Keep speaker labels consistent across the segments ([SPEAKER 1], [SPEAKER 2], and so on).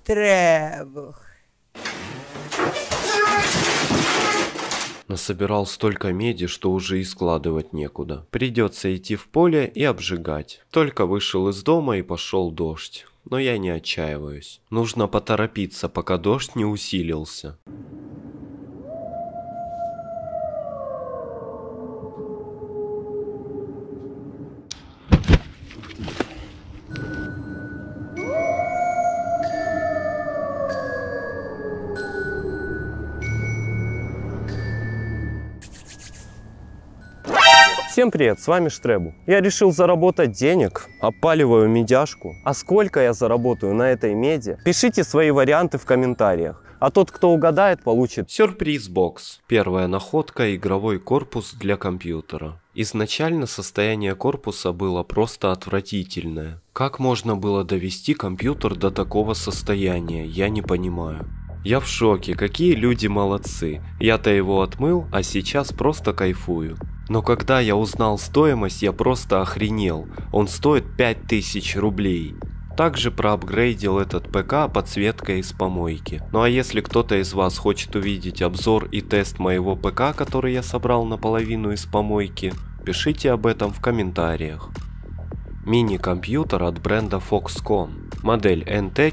[SPEAKER 1] Требух.
[SPEAKER 2] Насобирал столько меди, что уже и складывать некуда. Придется идти в поле и обжигать. Только вышел из дома и пошел дождь. Но я не отчаиваюсь. Нужно поторопиться, пока дождь не усилился.
[SPEAKER 3] Всем привет, с вами Штребу. Я решил заработать денег, опаливаю медяшку. А сколько я заработаю на этой меди? Пишите свои варианты в комментариях. А тот, кто угадает, получит
[SPEAKER 2] Сюрприз-бокс. Первая находка – игровой корпус для компьютера. Изначально состояние корпуса было просто отвратительное. Как можно было довести компьютер до такого состояния, я не понимаю. Я в шоке, какие люди молодцы. Я-то его отмыл, а сейчас просто кайфую. Но когда я узнал стоимость, я просто охренел. Он стоит 5000 рублей. Также проапгрейдил этот ПК подсветкой из помойки. Ну а если кто-то из вас хочет увидеть обзор и тест моего ПК, который я собрал наполовину из помойки, пишите об этом в комментариях. Мини-компьютер от бренда Foxconn. Модель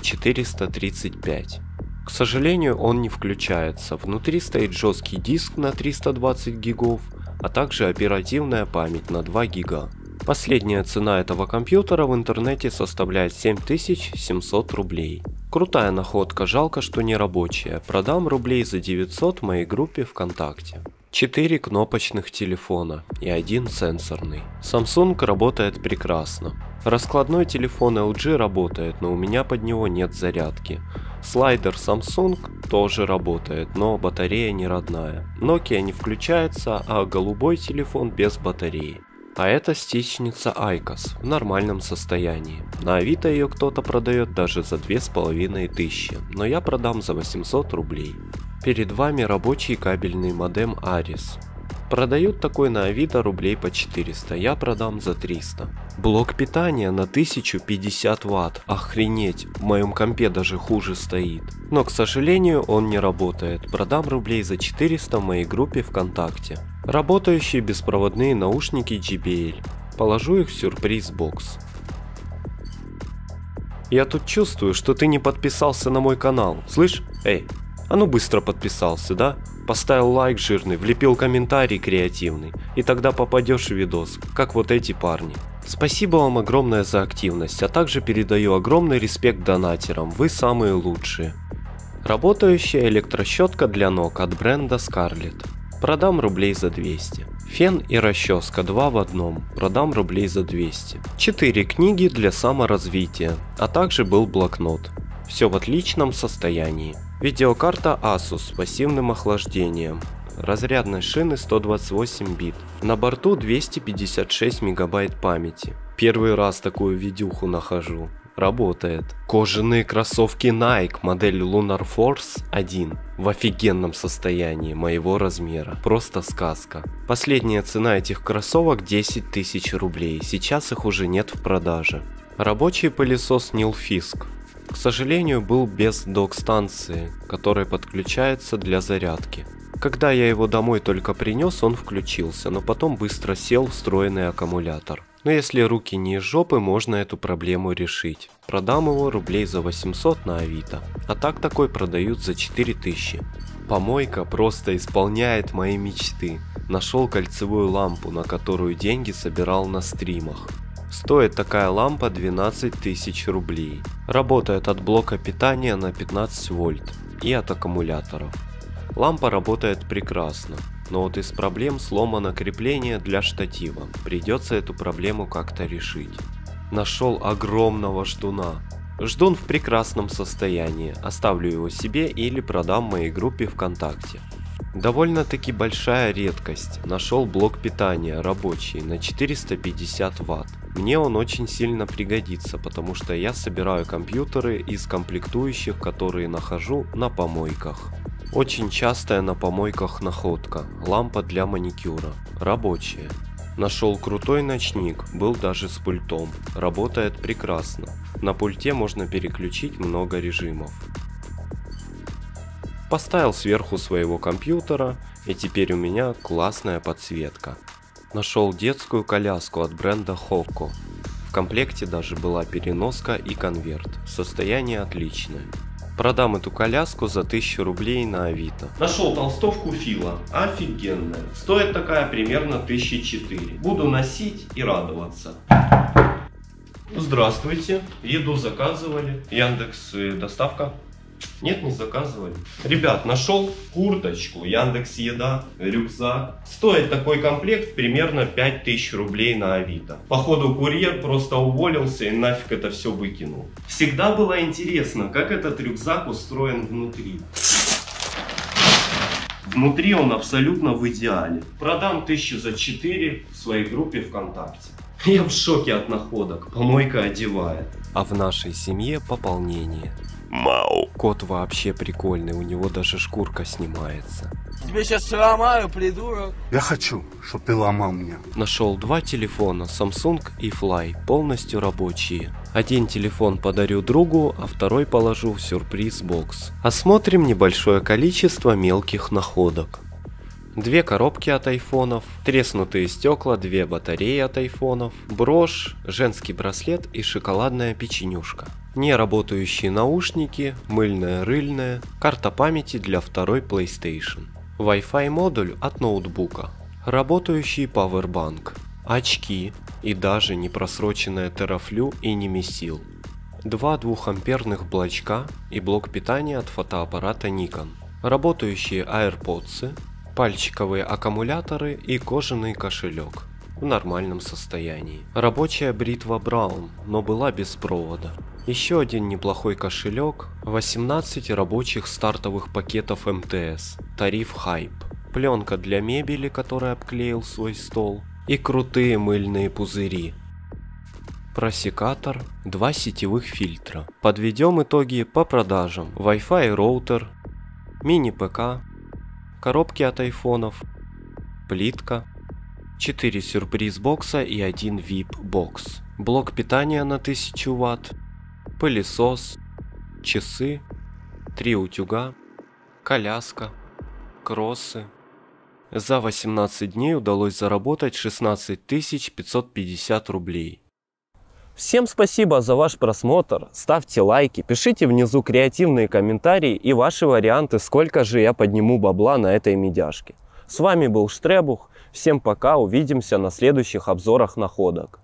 [SPEAKER 2] NT435. К сожалению, он не включается. Внутри стоит жесткий диск на 320 гигов, а также оперативная память на 2 гига. Последняя цена этого компьютера в интернете составляет 7700 рублей. Крутая находка, жалко, что не рабочая. Продам рублей за 900 в моей группе ВКонтакте. 4 кнопочных телефона и 1 сенсорный. Samsung работает прекрасно. Раскладной телефон LG работает, но у меня под него нет зарядки. Слайдер Samsung тоже работает, но батарея не родная. Nokia не включается, а голубой телефон без батареи. А это стичница Айкос в нормальном состоянии. На Авито ее кто-то продает даже за 2500, но я продам за 800 рублей. Перед вами рабочий кабельный модем Aris. Продают такой на Авито рублей по 400, я продам за 300. Блок питания на 1050 Вт, охренеть, в моем компе даже хуже стоит. Но к сожалению он не работает, продам рублей за 400 в моей группе ВКонтакте. Работающие беспроводные наушники JBL, положу их в сюрприз-бокс. Я тут чувствую, что ты не подписался на мой канал, слышь? Эй, а ну быстро подписался, да? Поставил лайк жирный, влепил комментарий креативный, и тогда попадешь в видос, как вот эти парни. Спасибо вам огромное за активность, а также передаю огромный респект донатерам, вы самые лучшие. Работающая электрощетка для ног от бренда Scarlett. Продам рублей за 200. Фен и расческа 2 в одном. Продам рублей за 200. 4 книги для саморазвития, а также был блокнот. Все в отличном состоянии. Видеокарта Asus с пассивным охлаждением. Разрядной шины 128 бит. На борту 256 мегабайт памяти. Первый раз такую видюху нахожу. Работает. Кожаные кроссовки Nike модель Lunar Force 1 в офигенном состоянии моего размера. Просто сказка. Последняя цена этих кроссовок 10 000 рублей. Сейчас их уже нет в продаже. Рабочий пылесос Nilfisk. К сожалению, был без док-станции, которая подключается для зарядки. Когда я его домой только принес, он включился, но потом быстро сел встроенный аккумулятор. Но если руки не из жопы, можно эту проблему решить. Продам его рублей за 800 на Авито, а так такой продают за 4000. Помойка просто исполняет мои мечты. Нашел кольцевую лампу, на которую деньги собирал на стримах. Стоит такая лампа 12 000 рублей. Работает от блока питания на 15 вольт и от аккумуляторов. Лампа работает прекрасно, но вот из проблем сломано крепление для штатива. Придется эту проблему как-то решить. Нашел огромного ждуна. Ждун в прекрасном состоянии. Оставлю его себе или продам в моей группе ВКонтакте. Довольно-таки большая редкость. Нашел блок питания рабочий на 450 Вт. Мне он очень сильно пригодится, потому что я собираю компьютеры из комплектующих, которые нахожу на помойках. Очень частая на помойках находка. Лампа для маникюра. Рабочая. Нашел крутой ночник, был даже с пультом. Работает прекрасно. На пульте можно переключить много режимов. Поставил сверху своего компьютера, и теперь у меня классная подсветка. Нашел детскую коляску от бренда Hoco. В комплекте даже была переноска и конверт. Состояние отличное. Продам эту коляску за 1000 рублей на Авито. Нашел толстовку Фила. Офигенная. Стоит такая примерно 1004. Буду носить и радоваться. Здравствуйте. Еду заказывали. Яндекс доставка. Нет, не заказывали. Ребят, нашел курточку, Яндекс Еда, рюкзак. Стоит такой комплект примерно 5000 рублей на Авито. Походу курьер просто уволился и нафиг это все выкинул. Всегда было интересно, как этот рюкзак устроен внутри. Внутри он абсолютно в идеале. Продам 1004 в своей группе ВКонтакте. Я в шоке от находок. Помойка одевает. А в нашей семье пополнение. Мау. Кот вообще прикольный, у него даже шкурка снимается.
[SPEAKER 1] Тебе сейчас сломаю, придурок.
[SPEAKER 4] Я хочу, чтобы ты ломал меня.
[SPEAKER 2] Нашел 2 телефона, Samsung и Fly, полностью рабочие. Один телефон подарю другу, а второй положу в сюрприз-бокс. Осмотрим небольшое количество мелких находок. 2 коробки от айфонов, треснутые стекла, 2 батареи от айфонов, брошь, женский браслет и шоколадная печенюшка. Неработающие наушники, мыльная рыльная, карта памяти для второй PlayStation. Wi-Fi модуль от ноутбука, работающий пауэрбанк, очки и даже непросроченная терафлю и немесил. 2 2-амперных блочка и блок питания от фотоаппарата Nikon. Работающие AirPods, пальчиковые аккумуляторы и кожаный кошелек в нормальном состоянии. Рабочая бритва Браун, но была без провода. Еще один неплохой кошелек, 18 рабочих стартовых пакетов МТС, тариф Hype, пленка для мебели, которой обклеил свой стол, и крутые мыльные пузыри. Просекатор, 2 сетевых фильтра. Подведем итоги по продажам. Wi-Fi роутер, мини-ПК, коробки от айфонов, плитка, 4 сюрприз-бокса и 1 VIP-бокс, блок питания на 1000 Вт, пылесос, часы, 3 утюга, коляска, кроссы. За 18 дней удалось заработать 16 550 рублей.
[SPEAKER 3] Всем спасибо за ваш просмотр, ставьте лайки, пишите внизу креативные комментарии и ваши варианты, сколько же я подниму бабла на этой медяшке. С вами был Штребух, всем пока, увидимся на следующих обзорах находок.